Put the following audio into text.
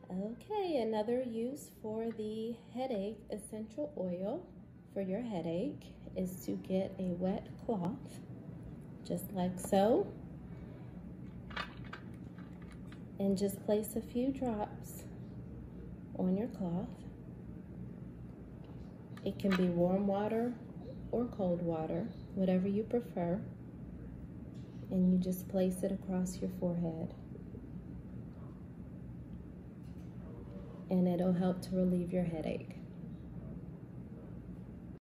Okay, another use for the headache essential oil for your headache is to get a wet cloth, just like so, and just place a few drops on your cloth. It can be warm water or cold water, whatever you prefer, and you just place it across your forehead. And it'll help to relieve your headache.